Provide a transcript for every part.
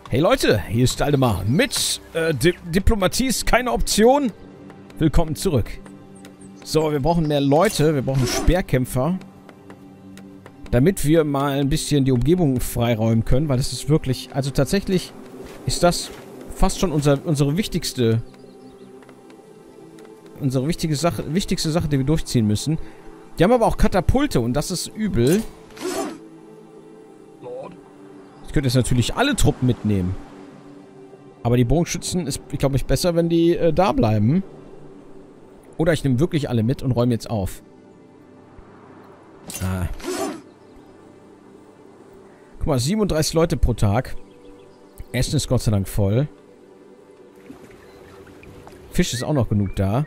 Hey Leute, hier ist Aldemar mit Diplomatie ist keine Option. Willkommen zurück. So, wir brauchen mehr Leute, wir brauchen Speerkämpfer. Damit wir mal ein bisschen die Umgebung freiräumen können, weil das ist wirklich, also tatsächlich ist das fast schon unsere wichtigste Sache, die wir durchziehen müssen. Die haben aber auch Katapulte und das ist übel. Ich könnte jetzt natürlich alle Truppen mitnehmen. Aber die Bogenschützen ist, glaube ich, besser, wenn die da bleiben. Oder ich nehme wirklich alle mit und räume jetzt auf. Guck mal, 37 Leute pro Tag. Essen ist Gott sei Dank voll. Fisch ist auch noch genug da.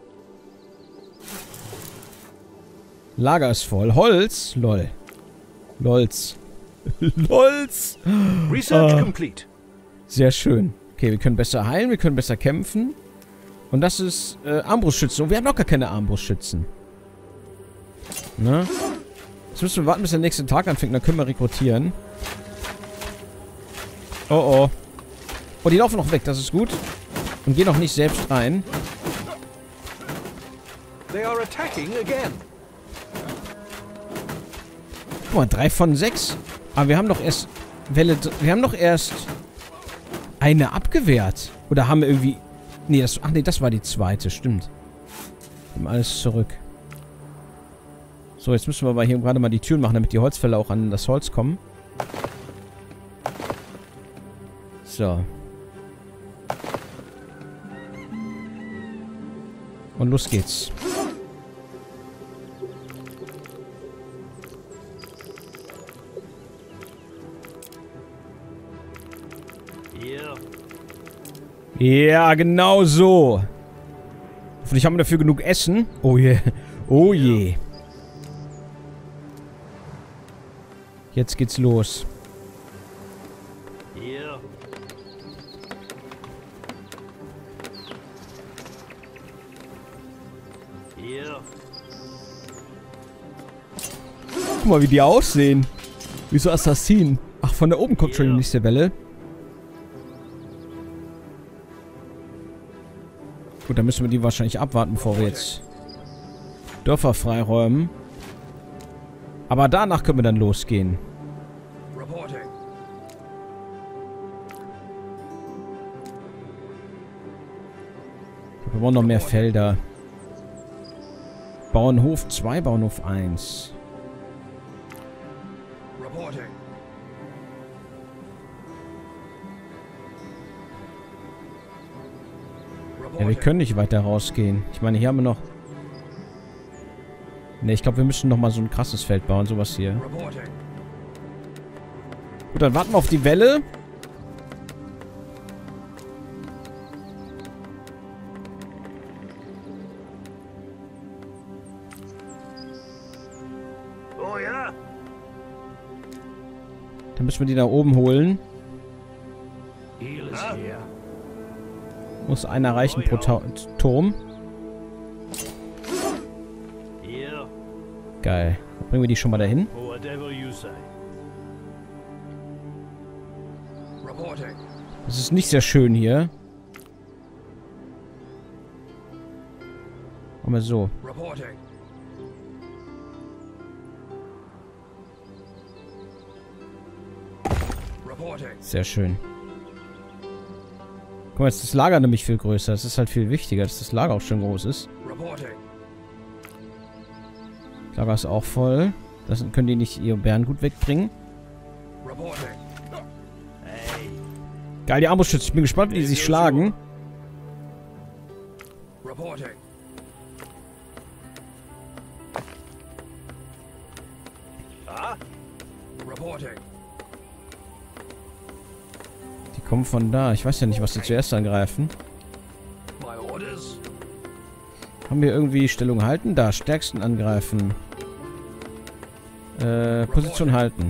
Lager ist voll. Holz? Lol. Lolz. Lolz. Research complete. Sehr schön. Okay, wir können besser heilen, wir können besser kämpfen. Und das ist Armbrustschützen. Und wir haben noch gar keine Armbrustschützen. Ne? Jetzt müssen wir warten, bis der nächste Tag anfängt. Dann können wir rekrutieren. Oh oh. Oh, die laufen noch weg. Das ist gut. Und gehen auch nicht selbst rein. They are attacking again. Guck mal, 3 von 6. Aber wir haben doch erst wir haben doch erst eine abgewehrt. Oder haben wir irgendwie... Nee, ach nee, das war die zweite. Stimmt. Wir haben alles zurück. So, jetzt müssen wir aber hier gerade mal die Türen machen, damit die Holzfäller auch an das Holz kommen. So. Und los geht's. Ja, genau so. Hoffentlich haben wir dafür genug Essen. Oh je. Oh je. Jetzt geht's los. Guck mal, wie die aussehen. Wie so Assassinen. Ach, von da oben kommt schon die nächste Welle. Gut, dann müssen wir die wahrscheinlich abwarten, bevor wir jetzt Dörfer freiräumen. Aber danach können wir dann losgehen. Wir brauchen noch mehr Felder. Bauernhof 2, Bauernhof 1. Ja, wir können nicht weiter rausgehen. Ich meine, hier haben wir noch... Ne, ich glaube, wir müssen noch mal so ein krasses Feld bauen. Sowas hier. Gut, dann warten wir auf die Welle. Oh ja. Dann müssen wir die da oben holen. Muss einer reichen pro Turm. Geil. Dann bringen wir die schon mal dahin. Das ist nicht sehr schön hier. Machen wir so. Sehr schön. Guck mal, jetzt ist das Lager nämlich viel größer. Das ist halt viel wichtiger, dass das Lager auch schön groß ist. Das Lager ist auch voll. Das können die nicht ihr Bärengut wegbringen. Geil, die Armbrustschützen. Ich bin gespannt, wie die sich schlagen. Die kommen von da. Ich weiß ja nicht, was die zuerst angreifen. Haben wir irgendwie Stellung halten? Da, stärksten angreifen. Position halten.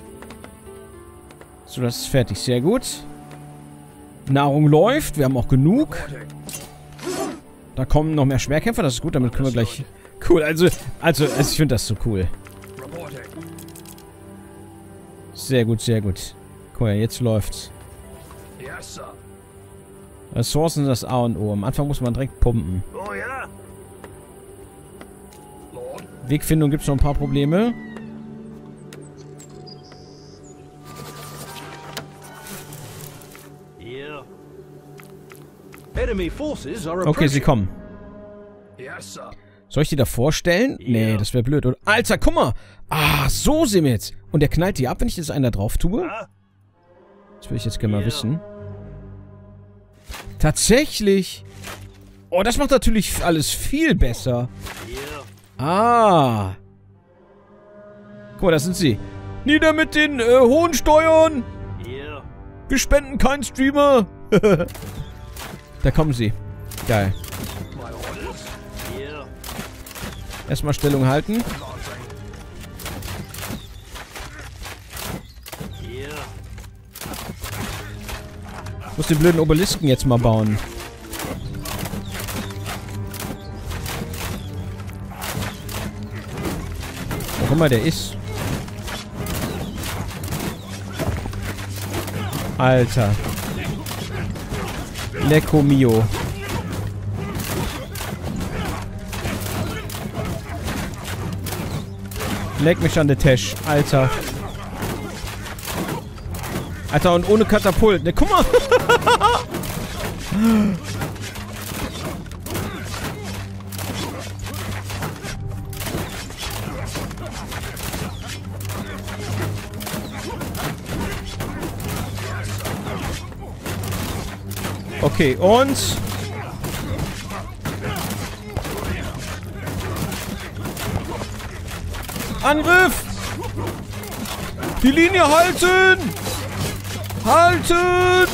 So, das ist fertig. Sehr gut. Nahrung läuft. Wir haben auch genug. Da kommen noch mehr Schwerkämpfer. Das ist gut. Damit können wir gleich... Cool. Also ich finde das so cool. Sehr gut, sehr gut. Guck mal, jetzt läuft's. Yes, sir. Ressourcen sind das A und O. Am Anfang muss man direkt pumpen. Oh, yeah. Wegfindung gibt es noch ein paar Probleme. Yeah. Enemy forces are Okay, sie approaching. kommen. Yes, sir. Soll ich die da vorstellen? Nee, das wäre blöd. Oder? Alter, guck mal. Ah, so sind wir jetzt. Und der knallt die ab, wenn ich jetzt einen da drauf tue? Ah. Das will ich jetzt gerne mal wissen. Tatsächlich. Oh, das macht natürlich alles viel besser. Yeah. Ah. Guck mal, da sind sie. Nieder mit den hohen Steuern. Yeah. Wir spenden keinen Streamer. Da kommen sie. Geil. My orders. Yeah. Erstmal Stellung halten. Yeah. Ich muss den blöden Obelisken jetzt mal bauen. Wo auch immer der ist. Alter. Lecco mio. Leck mich an der Tash. Alter. Alter, und ohne Katapult. Ne, guck mal. Okay, und... Angriff! Die Linie halten! Halten!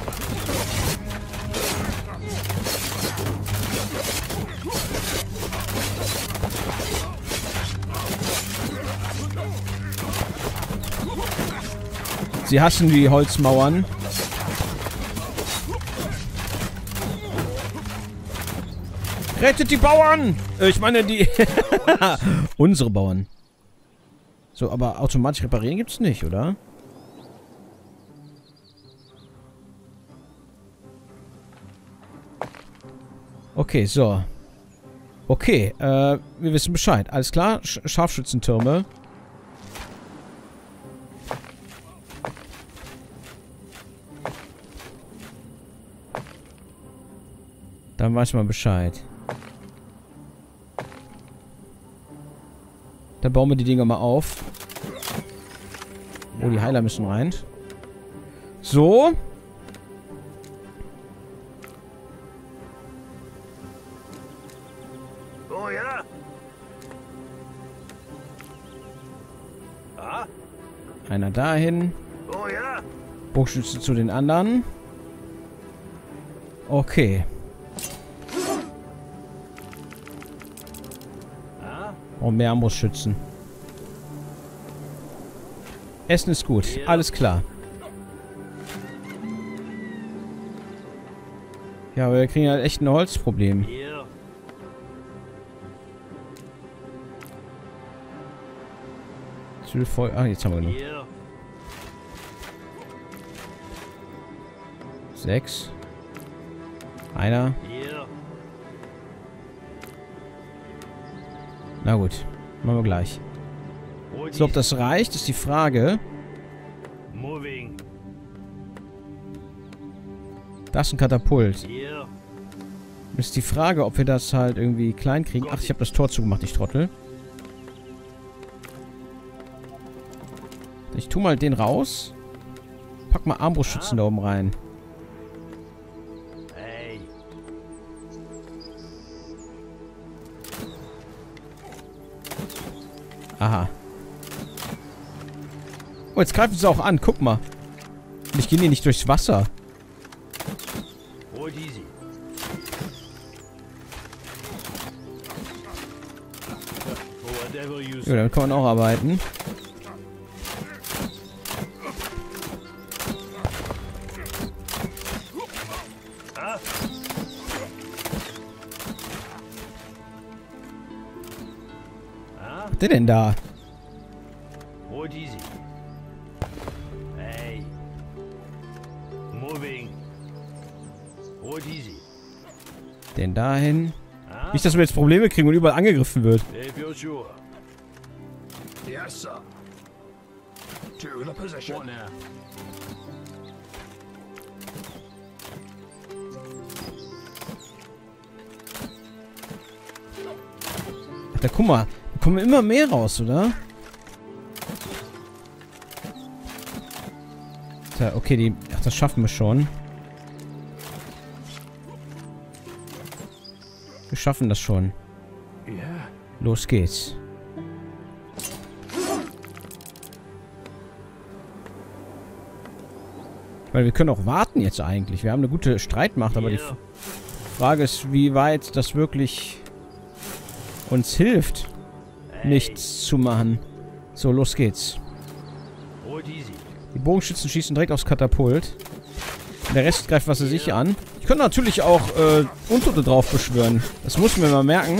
Sie hassen die Holzmauern. Rettet die Bauern! Ich meine die... Unsere Bauern. So, aber automatisch reparieren gibt's nicht, oder? Okay, so. Okay, wir wissen Bescheid. Alles klar, Scharfschützentürme. Dann weiß man Bescheid. Dann bauen wir die Dinger mal auf. Oh, die Heiler müssen rein. So. Oh, yeah. Ah. Einer dahin. Oh, yeah. Bogenschütze zu den anderen. Okay. Und mehr Armbrustschützen. Essen ist gut. Alles klar. Ja, aber wir kriegen halt echt ein Holzproblem. Yeah. Voll. Ah, jetzt haben wir genug. Yeah. 6. Einer. Yeah. Na gut. Machen wir gleich. So, ob das reicht, ist die Frage. Moving. Das ist ein Katapult. Yeah. Ist die Frage, ob wir das halt irgendwie klein kriegen. Ach, ich habe das Tor zugemacht, ich Trottel. Ich tu mal den raus. Pack mal Armbrustschützen da oben rein. Hey. Aha. Oh, jetzt greifen sie auch an. Guck mal. Und ich gehe hier nicht durchs Wasser. Hold easy. For whatever you Ja, say. damit kann man auch arbeiten. Ah. Ah. Was ist denn da? Hold easy. Hey. Moving. What is it? Den dahin. Huh? Nicht, dass wir jetzt Probleme kriegen und überall angegriffen wird. If you're sure. Yes, sir. To the position. What now? Da guck mal, da kommen immer mehr raus, oder? Tja, okay, die. Ach, das schaffen wir schon. Wir schaffen das schon. Yeah. Los geht's. Weil wir können auch warten jetzt eigentlich. Wir haben eine gute Streitmacht, aber die Frage ist, wie weit das wirklich uns hilft, nichts zu machen. So, los geht's. What is it? Die Bogenschützen schießen direkt aufs Katapult. Der Rest greift was sich an. Ich könnte natürlich auch Untote drauf beschwören. Das muss mir mal merken.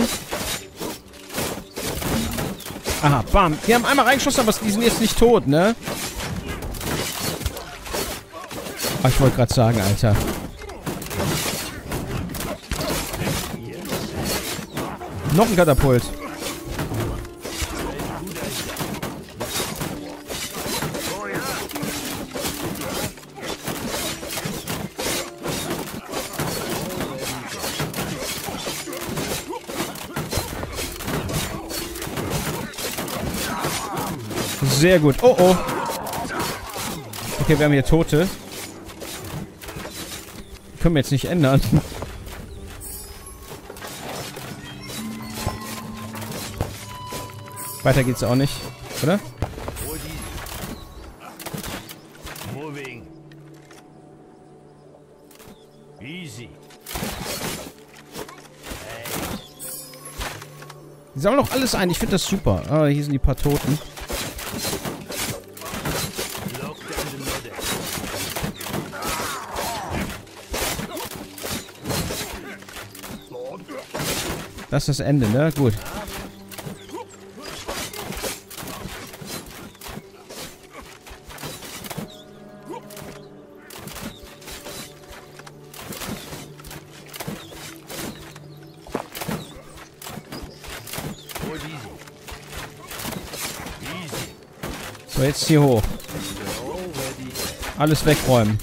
Aha, bam. Die haben einmal reingeschossen, aber die sind jetzt nicht tot, ne? Ah, ich wollte gerade sagen, Alter. Noch ein Katapult. Sehr gut. Oh, oh. Okay, wir haben hier Tote. Können wir jetzt nicht ändern. Weiter geht's auch nicht, oder? What is it? Moving. Easy. Die sammeln auch alles ein. Ich finde das super. Ah, hier sind die paar Toten. Locked and loaded. Das ist das Ende, ne? Gut. What is it? Easy. So, jetzt hier hoch. Already. Alles wegräumen.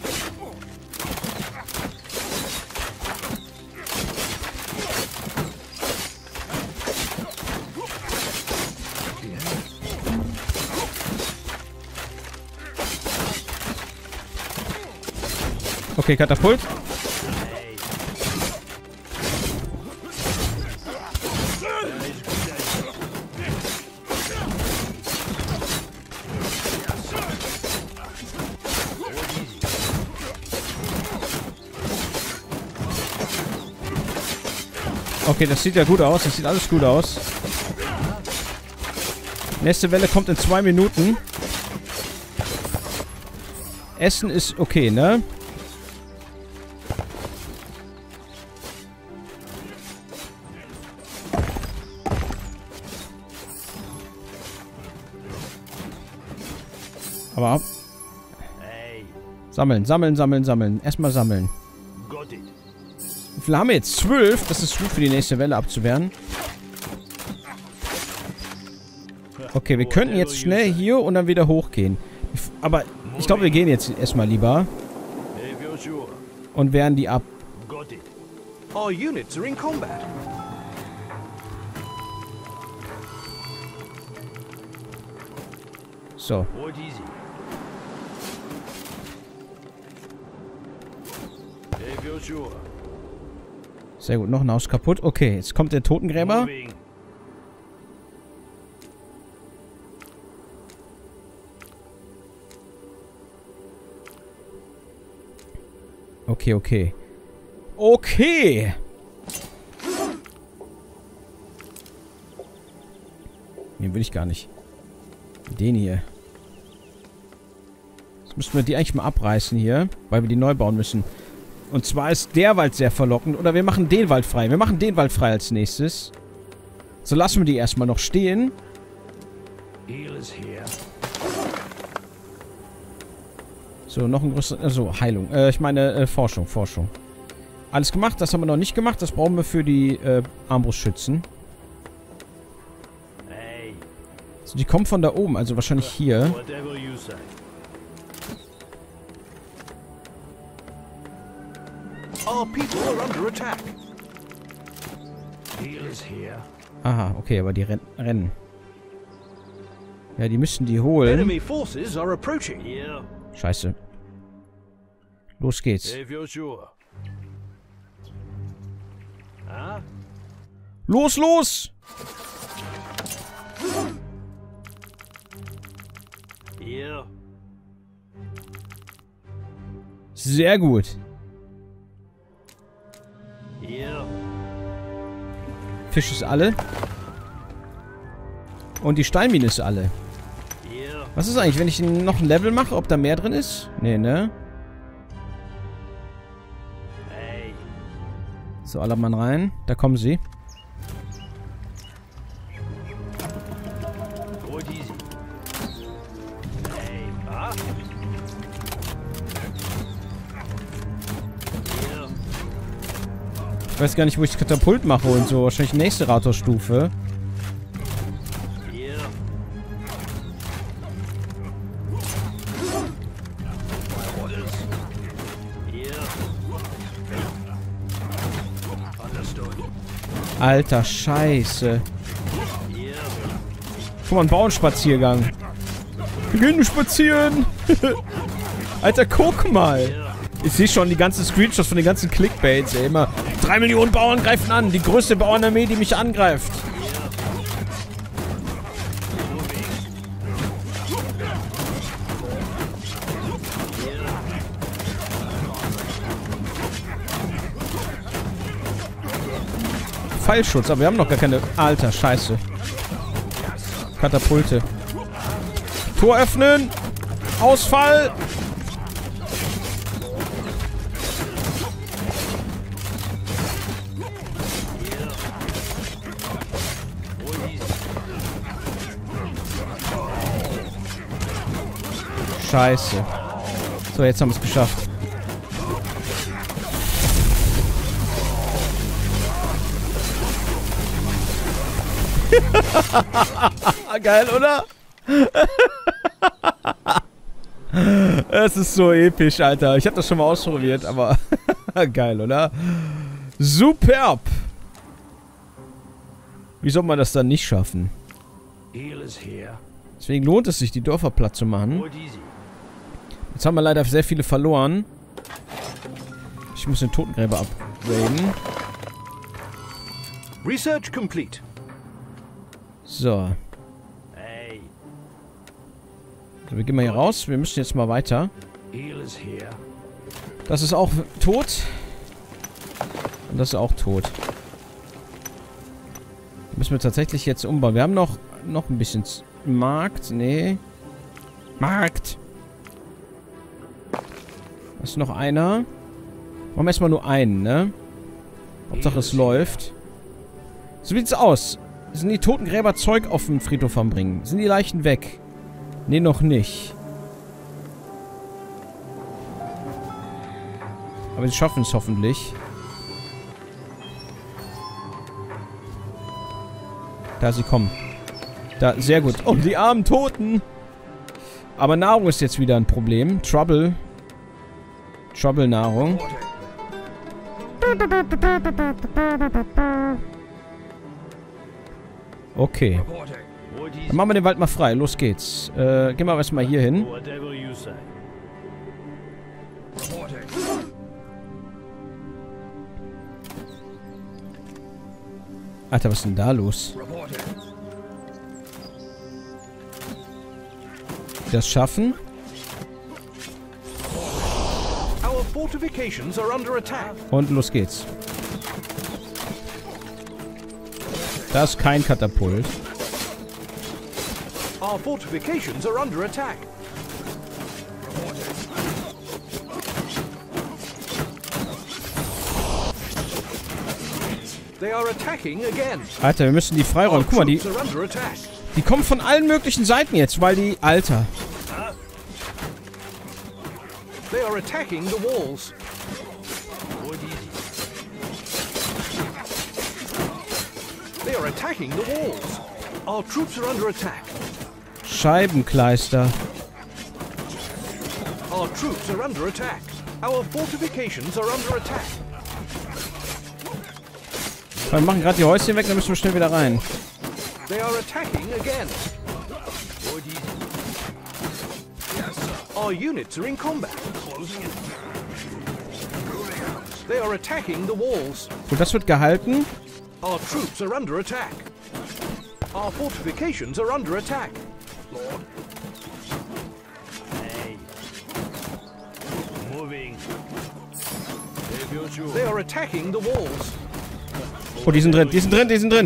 Okay, Katapult. Okay, das sieht ja gut aus. Das sieht alles gut aus. Nächste Welle kommt in 2 Minuten. Essen ist okay, ne? Aber Hey, sammeln, sammeln, sammeln, sammeln. Erstmal sammeln. got it. Wie viel haben wir jetzt? 12. Das ist gut für die nächste Welle abzuwehren. Okay, wir könnten jetzt schnell hier und dann wieder hochgehen. Aber ich glaube, wir gehen jetzt erstmal lieber If you're sure. und wehren die ab. Got it. Our units are in combat. So. What is it? If you're sure. Sehr gut. Noch ein Haus kaputt. Okay, jetzt kommt der Totengräber. Moving. Okay, okay. Okay! Den will ich gar nicht. Den hier. Jetzt müssen wir die eigentlich mal abreißen hier, weil wir die neu bauen müssen. Und zwar ist der Wald sehr verlockend. Oder wir machen den Wald frei. Wir machen den Wald frei als nächstes. So, lassen wir die erstmal noch stehen. Healers here. So, noch ein größeres... Also, Heilung. Ich meine, Forschung, Forschung. Alles gemacht, das haben wir noch nicht gemacht. Das brauchen wir für die Armbrustschützen. Hey, So, die kommen von da oben, also wahrscheinlich hier. whatever you say. Our people are under attack. Heal is here. Aha, okay, aber die rennen. Ja, die müssen die holen. Enemy forces are approaching. Here. Scheiße. Los geht's. If you're sure. Huh? Los, los! Here. Sehr gut. Here. Fisch ist alle. Und die Steinmine ist alle. Here. Was ist eigentlich, wenn ich noch ein Level mache, ob da mehr drin ist? Nee, ne? Hey. So, aller Mann rein. Da kommen sie. Go it easy. Hey. Huh? Here. Ich weiß gar nicht, wo ich das Katapult mache und so. Wahrscheinlich nächste Ratorstufe. Here. Orders. Here. Understood. Alter, Scheiße. Here. Guck mal, ein Bauernspaziergang. Wir gehen spazieren. Alter, guck mal. Ich sehe schon die ganzen Screenshots von den ganzen Clickbaits, ey. Immer 3 Millionen Bauern greifen an. Die größte Bauernarmee, die mich angreift. Pfeilschutz, aber wir haben noch gar keine... Alter, Scheiße. Katapulte. Tor öffnen. Ausfall. Scheiße. So, jetzt haben wir es geschafft. Geil, oder? Es ist so episch, Alter. Ich habe das schon mal ausprobiert, aber geil, oder? Superb! Wie soll man das dann nicht schaffen? Heal is here. Deswegen lohnt es sich, die Dörfer platt zu machen. Go it easy. Jetzt haben wir leider sehr viele verloren. Ich muss den Totengräber upgraden. Research complete. So. Hey. So, wir gehen mal hier raus. Wir müssen jetzt mal weiter. Heal is here. Das ist auch tot. Und das ist auch tot. Müssen wir tatsächlich jetzt umbauen. Wir haben noch ein bisschen Markt. Nee. Markt. Da ist noch einer. Machen wir erstmal nur einen, ne? Hauptsache es läuft. So sieht's aus. Sind die Totengräber Zeug auf dem Friedhof am Bringen? Sind die Leichen weg? Nee, noch nicht. Aber sie schaffen es hoffentlich. Da, sie kommen. Da, sehr gut. Oh, die armen Toten. Aber Nahrung ist jetzt wieder ein Problem. Trouble-Nahrung. Okay. Reporting. Go it Dann easy. machen wir den Wald mal frei. Los geht's. Gehen wir erstmal hier hin. Whatever you say. Reporting. Alter, was ist denn da los? Reporting. Das schaffen? Our fortifications are under attack. Und los geht's. Da ist kein Katapult. Our fortifications are under attack. They are attacking again. Alter, wir müssen die freiräumen. Guck mal, die Troops are under attack. kommen von allen möglichen Seiten jetzt, weil die... Alter. They are attacking the walls. Go it easy. They are attacking the walls. Our troops are under attack. Scheibenkleister. Our troops are under attack. Our fortifications are under attack. Wir machen gerade die Häuschen weg, dann müssen wir schnell wieder rein. They are attacking again. Our units are in combat. They are attacking the walls. Gut, das wird gehalten. Our troops are under attack. Our fortifications are under attack. Hey. Moving. They are attacking the walls. Oh, die sind drin, die sind drin, die sind drin.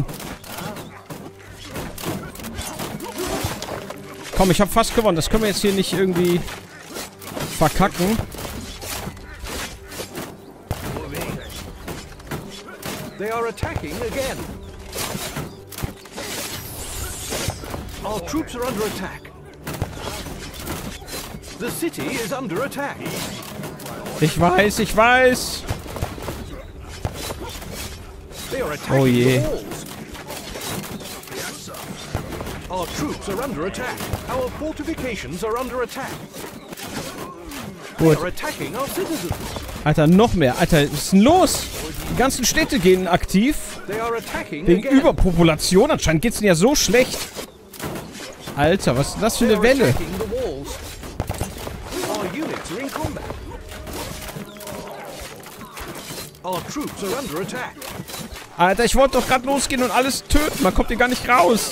Komm, ich habe fast gewonnen. Das können wir jetzt hier nicht irgendwie verkacken. They are attacking again. Our troops are under attack. The city is under attack. Ich weiß, ich weiß. They are attacking Oh je. the walls. Our troops are under attack. Our fortifications are under attack. They Gut. are attacking our citizens. Alter, noch mehr. Alter, was ist denn los? Die ganzen Städte gehen aktiv. They are attacking Wegen again. Überpopulation. Anscheinend geht's denen ja so schlecht. Alter, was ist denn das für They eine are Welle? attacking the walls. Our units are in combat. Our troops are under attack. Alter, ich wollte doch gerade losgehen und alles töten. Man kommt hier gar nicht raus.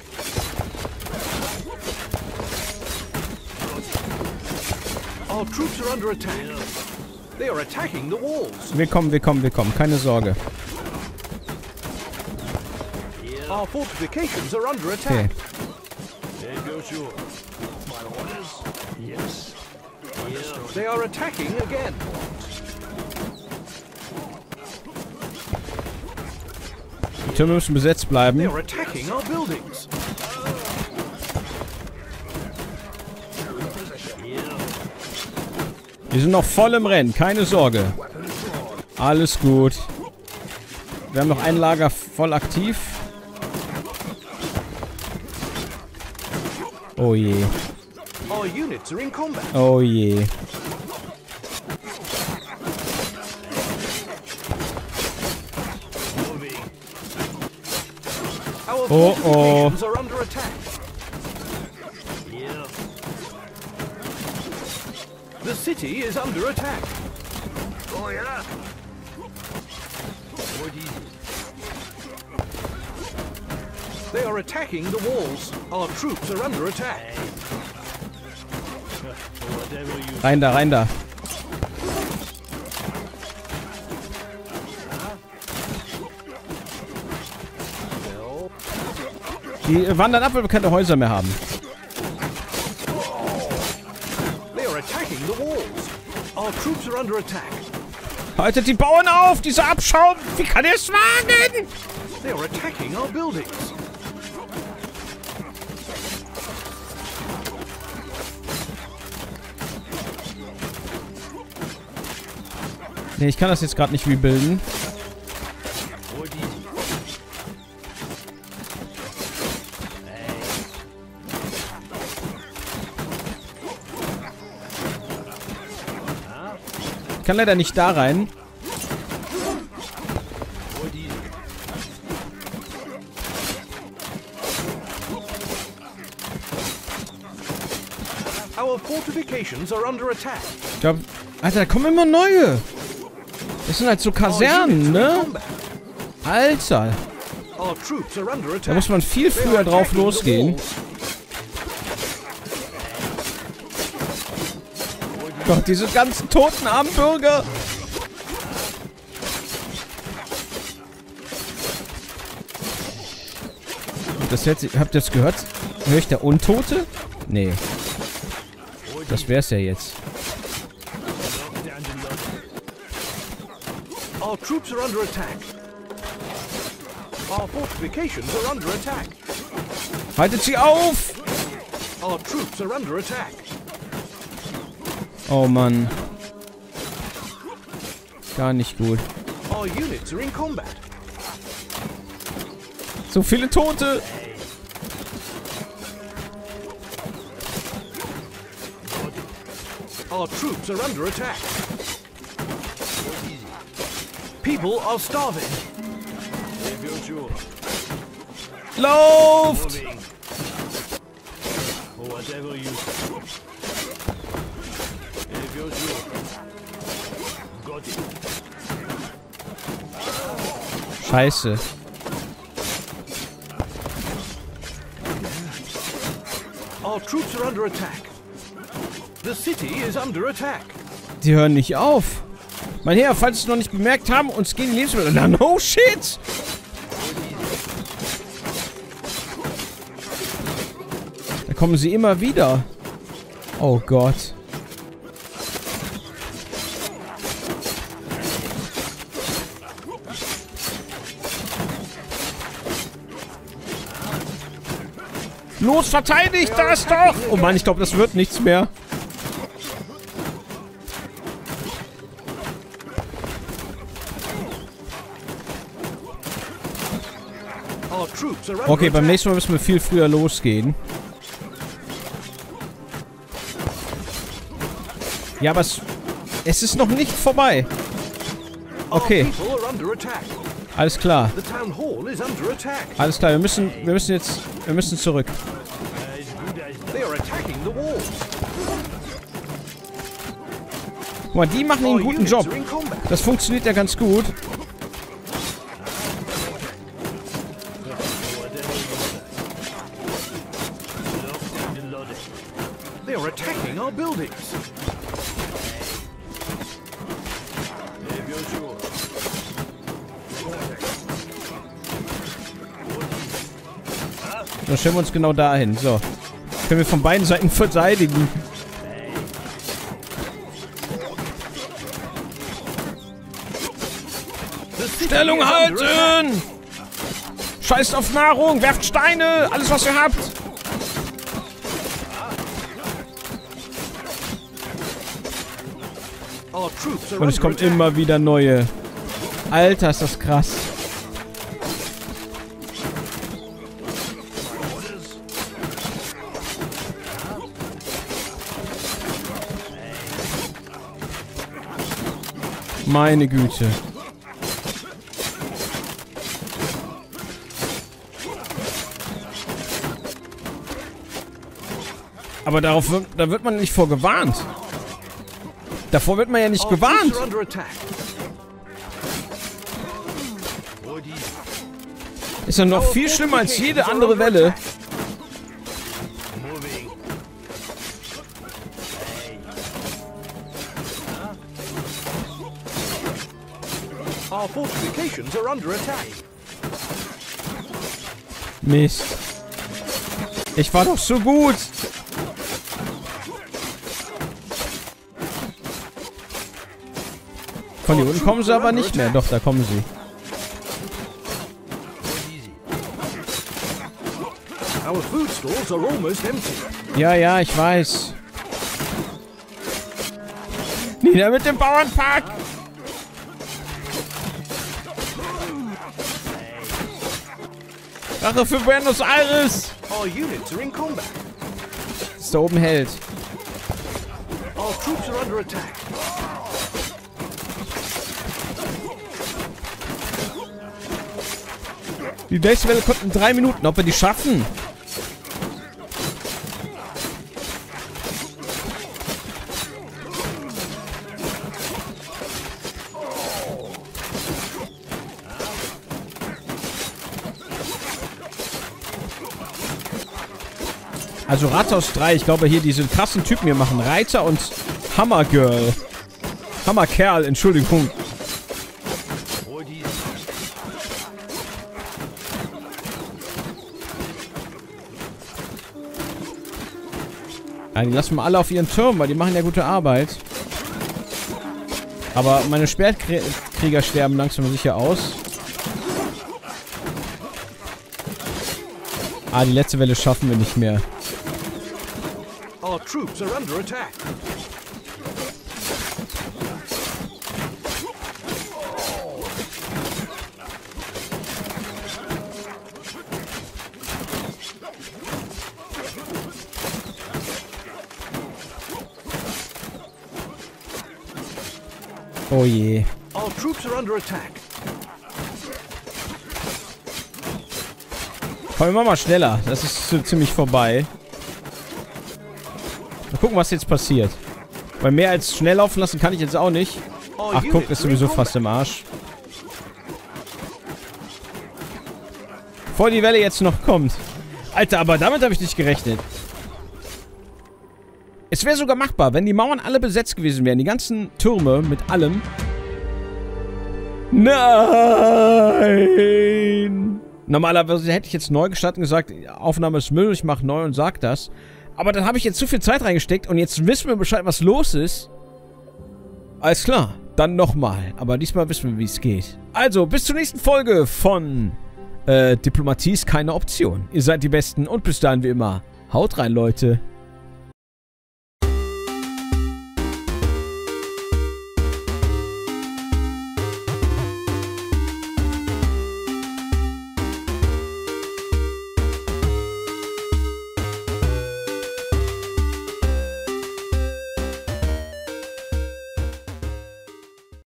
Our troops are under attack. They are attacking the walls. Wir kommen, wir kommen, wir kommen. Keine Sorge. Our fortifications are under Okay. attack. There goes yours. My orders? Yes. They are attacking again. Die Türme müssen besetzt They bleiben. are attacking our buildings. Wir sind noch voll im Rennen. Keine Sorge. Alles gut. Wir haben noch ein Lager voll aktiv. Oh je. Our units are in combat. Oh je. Our Oh, fortifications are under attack. Yeah. The city is under attack. Oh, yeah. They are attacking the walls. Our troops are under attack. Whatever you Rein da, rein da. Die wandern ab, weil wir keine Häuser mehr haben. They are attacking the walls. Our troops are under attack. Haltet die Bauern auf! Dieser Abschaum! Wie kann er es wagen? They are attacking our buildings. Nee, ich kann das jetzt gerade nicht rebuilden. Ich kann leider nicht da rein. Our fortifications are under attack. Ich glaube, Alter, da kommen immer neue. Das sind halt so Our units Kasernen, are in ne? combat. Alter. Our troops are under Da attack. muss man viel They are früher drauf attacking the losgehen. walls. Gott, diese ganzen toten armen Bürger. Das jetzt, habt ihr das gehört? Höre ich der Untote? Nee. Das wär's ja jetzt. Our troops are under attack. Our fortifications are under attack. Haltet sie auf! Our troops are under attack. Oh Mann. Gar nicht gut. Our units are in combat. So viele Tote. Our troops are under attack. People are starving. There goes yours. Lauft! Moving. Or whatever you say. There goes yours. Got it. Scheiße. Our troops are under attack. The city is under attack. Die hören nicht auf. Mein Herr, falls Sie es noch nicht bemerkt haben, uns gehen die Lebensmittel. Na, no shit! Da kommen sie immer wieder. Oh Gott. Los, verteidigt das doch! Oh Mann, ich glaube, das wird nichts mehr. Our troops are under Okay, beim attack. nächsten Mal müssen wir viel früher losgehen. Ja, aber es ist noch nicht vorbei. Our Okay, people are under attack. alles klar. The town hall is under attack. Alles klar, wir müssen zurück. They are attacking the walls. Guck mal, die machen Our einen guten units Job. are in combat. Das funktioniert ja ganz gut. They are attacking our buildings. There goes yours. Dann stellen wir uns genau dahin. So. Können wir von beiden Seiten verteidigen. The city Stellung is under attack. halten! Scheißt auf Nahrung, werft Steine, alles was ihr habt. Our troops are Und es under kommen attack. immer wieder neue. Alter, ist das krass. Meine Güte. Aber da wird man nicht vor gewarnt. Davor wird man ja nicht Our gewarnt. troops are under attack. Ist ja noch viel schlimmer als jede andere Welle. Moving. Our fortifications are under attack. Mist. Ich war doch so gut. Von hier unten kommen sie aber nicht mehr. Doch, da kommen sie. Our food stores are almost empty. Ja, ja, ich weiß. Nieder mit dem Bauernpack! Rache für Buenos Aires! Our units are in combat. Das da oben hält. Our troops are under attack. Die nächste Welle kommt in 3 Minuten. Ob wir die schaffen? Also Rathaus 3, ich glaube hier diese krassen Typen hier machen. Reiter und Hammergirl. Hammerkerl, Entschuldigung. Ja, die lassen wir alle auf ihren Türmen, weil die machen ja gute Arbeit. Aber meine Speerkrieger sterben langsam aber sicher aus. Ah, die letzte Welle schaffen wir nicht mehr. Our troops are under attack. Oh je. Our troops are under attack. Komm, wir machen mal schneller. Das ist so ziemlich vorbei. Mal gucken, was jetzt passiert. Weil mehr als schnell laufen lassen kann ich jetzt auch nicht. Ach, guck, ist sowieso fast im Arsch. Bevor die Welle jetzt noch kommt. Alter, aber damit habe ich nicht gerechnet. Es wäre sogar machbar, wenn die Mauern alle besetzt gewesen wären. Die ganzen Türme mit allem. Nein! Normalerweise hätte ich jetzt neu gestartet und gesagt, Aufnahme ist Müll, ich mache neu und sag das. Aber dann habe ich jetzt zu viel Zeit reingesteckt und jetzt wissen wir Bescheid, was los ist. Alles klar, dann nochmal. Aber diesmal wissen wir, wie es geht. Also, bis zur nächsten Folge von Diplomatie ist keine Option. Ihr seid die Besten und bis dahin wie immer. Haut rein, Leute.